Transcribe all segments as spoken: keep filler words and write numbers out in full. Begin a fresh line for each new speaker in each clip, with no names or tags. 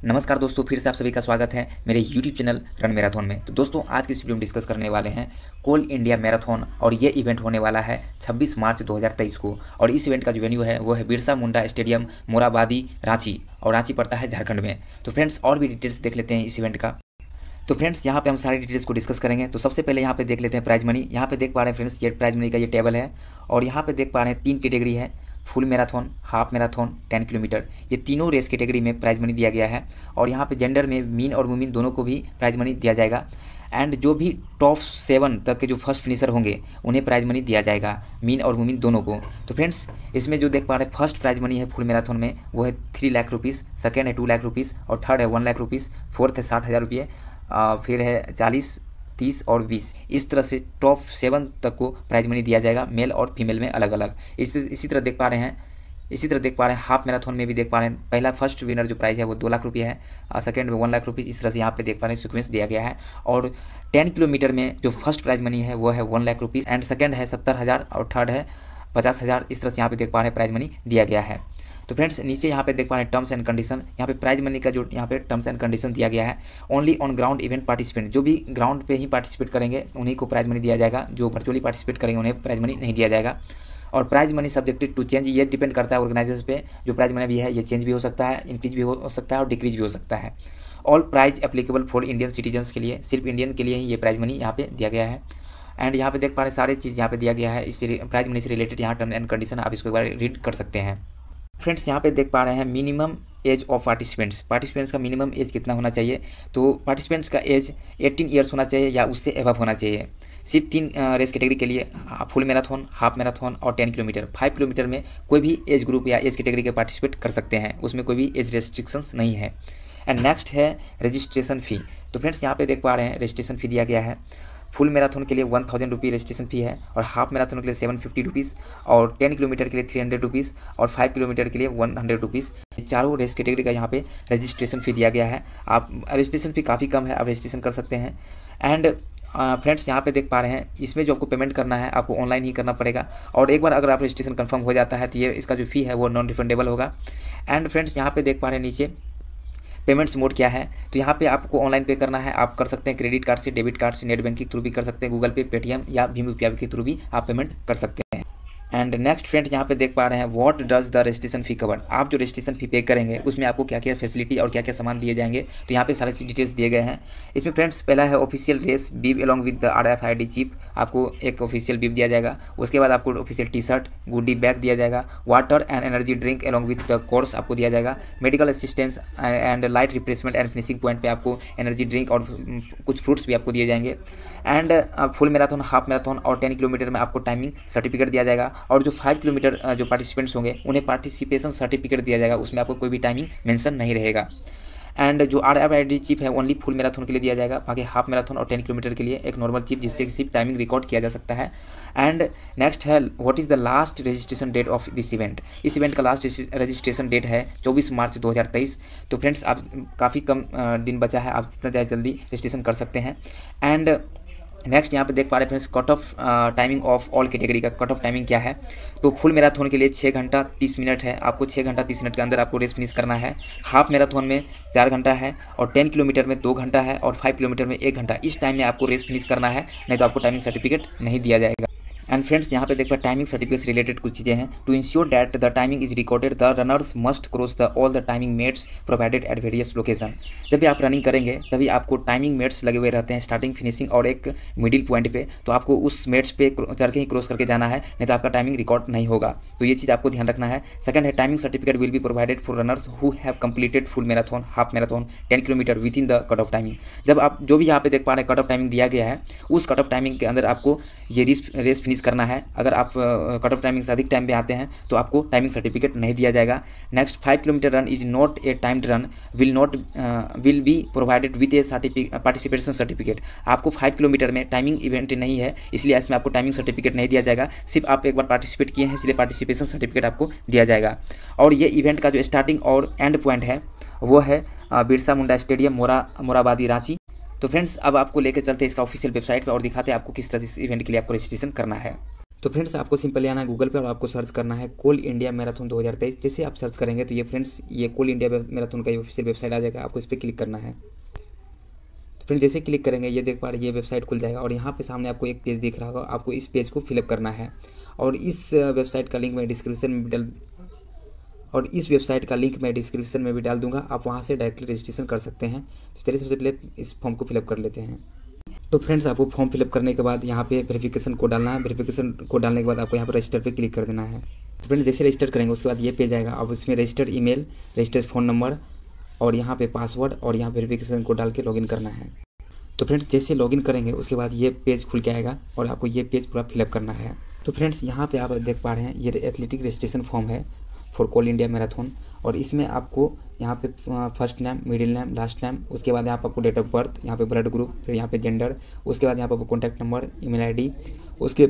नमस्कार दोस्तों, फिर से आप सभी का स्वागत है मेरे यूट्यूब चैनल रन मैराथन में। तो दोस्तों, आज की इस वीडियो में डिस्कस करने वाले हैं कोल इंडिया मैराथन और ये इवेंट होने वाला है छब्बीस मार्च दो हज़ार तेईस को। और इस इवेंट का जो वेन्यू है वो है बिरसा मुंडा स्टेडियम, मोराबादी, रांची। और रांची पड़ता है झारखंड में। तो फ्रेंड्स, और भी डिटेल्स देख लेते हैं इस इवेंट का। तो फ्रेंड्स, यहाँ पे हम सारी डिटेल्स को डिस्कस करेंगे। तो सबसे पहले यहाँ पे देख लेते हैं प्राइज मनी। यहाँ पे देख पा रहे हैं फ्रेंड्स, ये प्राइज मनी का ये टेबल है। और यहाँ पे देख पा रहे हैं तीन कैटेगरी है, full marathon, half marathon, ten kilometre. ये तीनों रेस कैटेगरी में प्राइज मनी दिया गया है। और यहाँ पे जेंडर में मीन और वुमेन दोनों को भी प्राइज मनी दिया जाएगा। एंड जो भी टॉप सेवन तक के जो फर्स्ट फिनिशर होंगे उन्हें प्राइज मनी दिया जाएगा, मीन और वुमेन दोनों को। तो फ्रेंड्स, इसमें जो देख पा रहे हैं फर्स्ट प्राइज मनी है फुल मैराथन में वो है थ्री लाख रुपीज़, सेकेंड है टू लाख रुपीज़, और थर्ड है वन लाख रुपीज़, फोर्थ है साठ हज़ार रुपये, फिर है चालीस, तीस और बीस। इस तरह से टॉप सेवन तक को प्राइज मनी दिया जाएगा, मेल और फीमेल में अलग अलग। इस इसी तरह देख पा रहे हैं इसी तरह देख पा रहे हैं हाफ मैराथन में भी देख पा रहे हैं पहला फर्स्ट विनर जो प्राइस है वो दो लाख रुपये है, सेकंड में वन लाख रुपये। इस तरह से यहाँ पे देख पा रहे हैं सीक्वेंस दिया गया है। और टेन किलोमीटर में जो फर्स्ट प्राइज मनी है वो है one lakh rupees, and second है सत्तर हज़ार और थर्ड है पचास हज़ार। इस तरह से यहाँ पे देख पा रहे हैं प्राइज मनी दिया गया है। तो फ्रेंड्स, नीचे यहाँ पे देख पा रहे हैं टर्म्स एंड कंडीशन। यहाँ पे प्राइज मनी का जो यहाँ पे टर्म्स एंड कंडीशन दिया गया है, only on ground event participant, जो भी ग्राउंड पे ही पार्टिसिपेट करेंगे उन्हीं को प्राइज मनी दिया जाएगा। जो वर्चुअली पार्टिसिपेट करेंगे उन्हें प्राइज मनी नहीं दिया जाएगा। और prize money subjected to change, ये डिपेंड करता है ऑर्गेनाइजर्स पे। जो प्राइज मनी भी है ये चेंज भी हो सकता है, इंक्रीज भी हो सकता है और डिक्रीज भी हो सकता है। All prize applicable for Indian citizens के लिए, सिर्फ इंडियन के लिए ही ये प्राइज मनी यहाँ पे दिया गया है। एंड यहाँ पे देख पा रहे हैं सारी चीज़ यहाँ पे दिया गया है। इससे प्राइज मनी से रिलेटेड यहाँ टर्म एंड कंडीशन आप इसको एक बार रीड कर सकते हैं। फ्रेंड्स, यहाँ पे देख पा रहे हैं minimum age of participants. Participants का मिनिमम एज कितना होना चाहिए? तो पार्टिसिपेंट्स का एज अठारह ईयर्स होना चाहिए या उससे एबव होना चाहिए। सिर्फ तीन रेस कैटेगरी के लिए, फुल मैराथन, हाफ मैराथन और टेन किलोमीटर। फाइव किलोमीटर में कोई भी एज ग्रुप या एज कैटेगरी के पार्टिसिपेट कर सकते हैं, उसमें कोई भी एज रेस्ट्रिक्शंस नहीं है। एंड नेक्स्ट है रजिस्ट्रेशन फ़ी। तो फ्रेंड्स, यहाँ पे देख पा रहे हैं रजिस्ट्रेशन फ़ी दिया गया है। फुल मैराथन के लिए one thousand rupee registration fee है, और हाफ मैराथन के लिए सेवन फिफ्टी रुपीज़, और टेन किलोमीटर के लिए थ्री हंड्रेड रुपीज़, और फाइव किलोमीटर के लिए वन हंड्रेड रुपीज़। चारों रेस कैटेगरी का यहाँ पे रजिस्ट्रेशन फ़ी दिया गया है। आप रजिस्ट्रेशन फ़ी काफ़ी कम है, आप रजिस्ट्रेशन कर सकते हैं। एंड फ्रेंड्स, uh, यहाँ पे देख पा रहे हैं इसमें जो आपको पेमेंट करना है आपको ऑनलाइन ही करना पड़ेगा। और एक बार अगर आप रजिस्ट्रेशन कंफर्म हो जाता है तो ये इसका जो फ़ी है वो नॉन रिफंडेबल होगा। एंड फ्रेंड्स, यहाँ पे देख पा रहे हैं नीचे पेमेंट्स मोड क्या है। तो यहाँ पे आपको ऑनलाइन पे करना है, आप कर सकते हैं क्रेडिट कार्ड से, डेबिट कार्ड से, नेट बैंकिंग के थ्रू भी कर सकते हैं, गूगल पे, पेटीएम या भीम यूपीआई के थ्रू भी आप पेमेंट कर सकते हैं। एंड नेक्स्ट फ्रेंड्स, यहाँ पे देख पा रहे हैं what does the registration fee cover. आप जो रजिस्ट्रेशन फी पे करेंगे उसमें आपको क्या क्या फैसिलिटी और क्या क्या सामान दिए जाएंगे, तो यहाँ पे सारी डिटेल्स दिए गए हैं। इसमें फ्रेंड्स पहला है official race bib along with the R F I D chip. आपको एक ऑफिशियल बीब दिया जाएगा। उसके बाद आपको official T shirt, goody bag दिया जाएगा। Water and energy drink along with the course आपको दिया जाएगा। Medical assistance and light replacement and finishing point पे आपको एनर्जी ड्रिंक और कुछ फ्रूट्स भी आपको दिए जाएंगे। And full marathon, half marathon और टेन किलोमीटर में आपको टाइमिंग सर्टिफिकेट दिया जाएगा। और जो फाइव किलोमीटर जो पार्टिसिपेंट्स होंगे उन्हें पार्टिसिपेशन सर्टिफिकेट दिया जाएगा, उसमें आपको कोई भी टाइमिंग मेंशन नहीं रहेगा। एंड जो R F I D chip है ओनली फुल मैराथन के लिए दिया जाएगा, बाकी हाफ मैराथन और टेन किलोमीटर के लिए एक नॉर्मल चिप जिससे सिर्फ टाइमिंग रिकॉर्ड किया जा सकता है। एंड नेक्स्ट है what is the last registration date of this event. इस इवेंट का लास्ट रजिस्ट्रेशन डेट है चौबीस मार्च दो हज़ार तेईस। तो फ्रेंड्स, आप काफ़ी कम दिन बचा है, आप जितना ज़्यादा जल्दी रजिस्ट्रेशन कर सकते हैं। एंड नेक्स्ट यहाँ पे देख पा रहे हैं friends cut off timing of all category का कट ऑफ टाइमिंग क्या है। तो फुल मैराथन के लिए छः घंटा तीस मिनट है, आपको छः घंटा तीस मिनट के अंदर आपको रेस फिनिश करना है। हाफ मैराथन में चार घंटा है, और टेन किलोमीटर में दो घंटा है, और फाइव किलोमीटर में एक घंटा। इस टाइम में आपको रेस फिनिश करना है, नहीं तो आपको टाइमिंग सर्टिफिकेट नहीं दिया जाएगा। एंड फ्रेंड्स, यहाँ पे देख पा टाइमिंग सर्टिफिकेट से रिलेटेड कुछ चीज़ें हैं। To ensure that the timing is recorded the runners must cross the all the timing mats provided at various location. जब भी आप रनिंग करेंगे तभी आपको टाइमिंग मेट्स लगे हुए रहते हैं, स्टार्टिंग, फिनिशिंग और एक मिडिल पॉइंट पे। तो आपको उस मेट्स पे चढ़ के ही क्रॉस करके जाना है, नहीं तो आपका टाइमिंग रिकॉर्ड नहीं होगा। तो ये चीज़ आपको ध्यान रखना है। सेकंड है timing certificate will be provided for runners who have completed full marathon, half marathon, ten kilometre within the cut off timing. जब आप जो भी यहाँ पे देख पा रहे हैं कट ऑफ टाइमिंग दिया गया है, उस कट ऑफ टाइमिंग के अंदर आपको ये रेस रेस फिनिश करना है। अगर आप कट ऑफ टाइमिंग से अधिक टाइम पे आते हैं तो आपको टाइमिंग सर्टिफिकेट नहीं दिया जाएगा। Next, five kilometre run is not a timed run will not will be provided with a participation certificate. आपको फाइव किलोमीटर में टाइमिंग इवेंट नहीं है, इसलिए इसमें आपको टाइमिंग सर्टिफिकेट नहीं दिया जाएगा। सिर्फ आप एक बार पार्टिसिपेट किए हैं इसलिए पार्टिसिपेशन सर्टिफिकेट आपको दिया जाएगा। और ये इवेंट का जो स्टार्टिंग और एंड पॉइंट है वो है बिरसा मुंडा स्टेडियम, मोरा मोराबादी, रांची। तो फ्रेंड्स, अब आपको लेकर चलते हैं इसका ऑफिशियल वेबसाइट पर और दिखाते हैं आपको किस तरह से इस इवेंट के लिए आपको रजिस्ट्रेशन करना है। तो फ्रेंड्स आपको सिंपली आना है गूगल पे और आपको सर्च करना है कोल इंडिया मैराथन दो हज़ार तेईस। जैसे आप सर्च करेंगे तो ये फ्रेंड्स ये कोल इंडिया मैराथन का ऑफिशियल वेबसाइट आ जाएगा, आपको इस पर क्लिक करना है। तो फ्रेंड्स जैसे क्लिक करेंगे ये देख पा रहे ये वेबसाइट खुल जाएगा और यहाँ पे सामने आपको एक पेज दिख रहा होगा, आपको इस पेज को फिलअप करना है और इस वेबसाइट का लिंक मैं डिस्क्रिप्शन में डाल और इस वेबसाइट का लिंक मैं डिस्क्रिप्शन में भी डाल दूंगा, आप वहाँ से डायरेक्टली रजिस्ट्रेशन कर सकते हैं। तो चलिए सबसे पहले इस फॉर्म को फिलअप कर लेते हैं। तो फ्रेंड्स आपको फॉर्म फिलअप करने के बाद यहाँ पे वेरिफिकेशन कोड डालना है। वेरिफिकेशन कोड डालने के बाद आपको यहाँ पर रजिस्टर पे क्लिक कर देना है। तो फ्रेंड्स जैसे रजिस्टर करेंगे उसके बाद ये पेज आएगा, अब इसमें register email, register phone number और यहाँ पे पासवर्ड और यहाँ वेरिफिकेशन कोड डाल के लॉगिन करना है। तो फ्रेंड्स जैसे लॉगिन करेंगे उसके बाद ये पेज खुल के आएगा और आपको ये पेज पूरा फिलअप करना है। तो फ्रेंड्स यहाँ पे आप देख पा रहे हैं ये एथलेटिक रजिस्ट्रेशन फॉर्म है फॉर कोल इंडिया मैराथन और इसमें आपको यहाँ पे first name, middle name, last name, उसके बाद यहाँ पर आपको डेट ऑफ बर्थ, यहाँ पे ब्लड ग्रुप, फिर यहाँ पे जेंडर, उसके बाद यहाँ पर कॉन्टैक्ट नंबर, ईमेल आईडी, उसके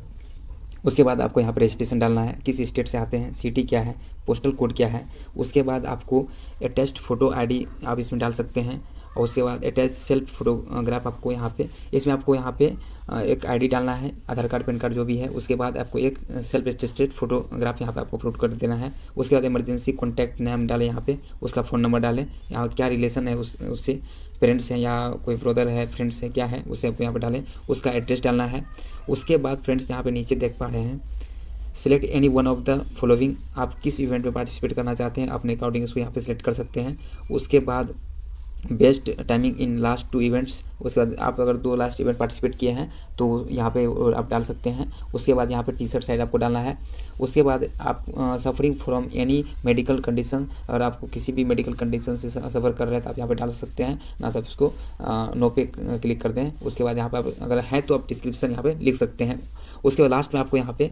उसके बाद आपको यहाँ पर रजिस्ट्रेशन डालना है, किस स्टेट से आते हैं, सिटी क्या है, पोस्टल कोड क्या है। उसके बाद आपको अटैच्ड फोटो आईडी आप इसमें डाल सकते हैं और उसके बाद अटैच सेल्फ फोटोग्राफ आपको यहाँ पे इसमें आपको यहाँ पे एक आईडी डालना है, आधार कार्ड, पैन कार्ड जो भी है। उसके बाद आपको एक सेल्फ अटेस्टेड फोटोग्राफ यहाँ पे आपको अपलोड कर देना है। उसके बाद इमरजेंसी कॉन्टैक्ट नेम डालें, यहाँ पे उसका फ़ोन नंबर डालें, यहाँ क्या रिलेशन है उस उससे, पेरेंट्स हैं या कोई ब्रदर है, फ्रेंड्स है, क्या है उसे आपको यहाँ पर डालें। उसका एड्रेस डालना है। उसके बाद फ्रेंड्स यहाँ पे नीचे देख पा रहे हैं select any one of the following, आप किस इवेंट में पार्टिसिपेट करना चाहते हैं अपने अकॉर्डिंग इसको यहाँ पे सिलेक्ट कर सकते हैं। उसके बाद best timing in last two events, उसके बाद आप अगर दो लास्ट इवेंट पार्टिसिपेट किए हैं तो यहाँ पे आप डाल सकते हैं। उसके बाद यहाँ पे टी शर्ट साइज आपको डालना है। उसके बाद आप suffering from any medical condition, अगर आपको किसी भी मेडिकल कंडीशन से सफ़र कर रहे हैं तो आप यहाँ पे डाल सकते हैं, ना तो आप इसको नो पे क्लिक कर दें। उसके बाद यहाँ पे आप अगर है तो आप डिस्क्रिप्शन यहाँ पे लिख सकते हैं। उसके बाद लास्ट में आपको यहाँ पे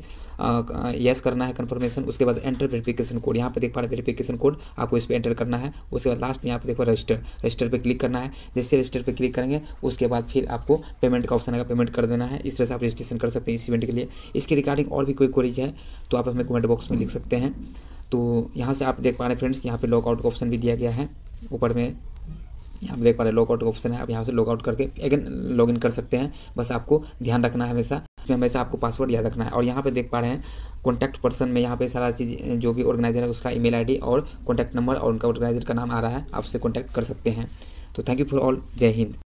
यस करना है कन्फर्मेशन। उसके बाद एंटर वेरिफिकेशन कोड, यहाँ पे देख पा रहे वेरिफिकेशन कोड आपको इस पर एंटर करना है। उसके बाद लास्ट में यहाँ पे देखो रजिस्टर रजिस्टर पे क्लिक करना है। जैसे रजिस्टर पे क्लिक करेंगे उसके बाद फिर आपको पेमेंट का ऑप्शन आएगा, पेमेंट कर देना है। इस तरह से आप रजिस्ट्रेशन कर सकते हैं इस इवेंट के लिए। इसके रिगार्डिंग और भी कोई क्वेरीज है तो आप हमें कमेंट बॉक्स में लिख सकते हैं। तो यहाँ से आप देख पा रहे हैं फ्रेंड्स यहाँ पे लॉगआउट का ऑप्शन भी दिया गया है ऊपर में, यहाँ पे देख पा रहे हैं लॉगआउट का ऑप्शन है। आप यहाँ से लॉगआउट करके अगेन लॉगिन कर सकते हैं। बस आपको ध्यान रखना है हमेशा हमेशा आपको पासवर्ड याद रखना है। और यहाँ पे देख पा रहे हैं कॉन्टैक्ट पर्सन में यहाँ पे सारा चीज़ जो भी ऑर्गेनाइजर है उसका ईमेल आईडी और कॉन्टैक्ट नंबर और उनका ऑर्गेनाइजर का नाम आ रहा है, आप उससे कॉन्टैक्ट कर सकते हैं। तो थैंक यू फॉर ऑल, जय हिंद।